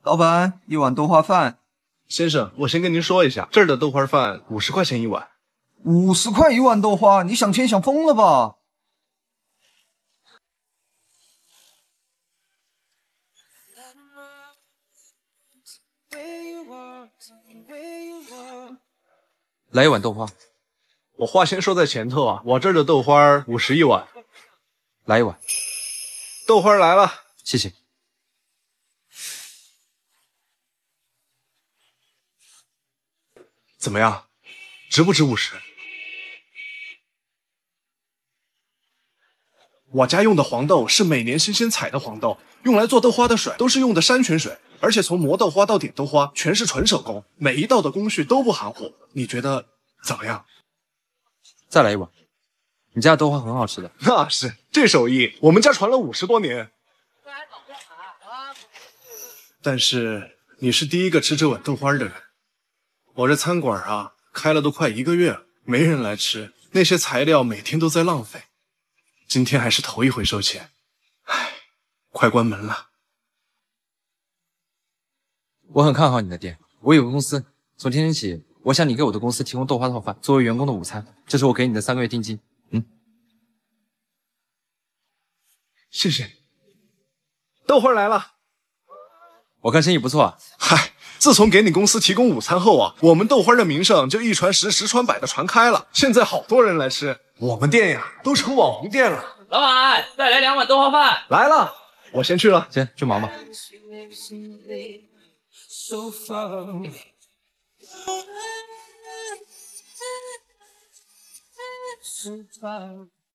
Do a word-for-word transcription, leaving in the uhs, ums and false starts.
老板，一碗豆花饭。 先生，我先跟您说一下，这儿的豆花饭五十块钱一碗。 五十块一碗豆花，你想钱想疯了吧？ 来一碗豆花。 我话先说在前头啊，我这儿的豆花五十一碗。 来一碗。 豆花来了， 谢谢。 怎么样，值不值五十？我家用的黄豆是每年新鲜采的黄豆，用来做豆花的水都是用的山泉水，而且从磨豆花到点豆花全是纯手工，每一道的工序都不含糊。你觉得怎么样？ 再来一碗。你家的豆花很好吃的。 那是，这手艺我们家传了五十多年。但是你是第一个吃这碗豆花的人。我这餐馆啊，开了都快一个月了，没人来吃，那些材料每天都在浪费。今天还是头一回收钱，唉，快关门了。 我很看好你的店，我有个公司，从今天起，我想你给我的公司提供豆花套饭，作为员工的午餐，这是我给你的三个月定金。嗯， 谢谢。豆花来了。 我看生意不错啊。 嗨，自从给你公司提供午餐后啊，我们豆花的名声就一传十，十传百的传开了。现在好多人来吃，我们店呀都成网红店了。 老板，再来两碗豆花饭。 来了，我先去了。 先去忙吧。 So far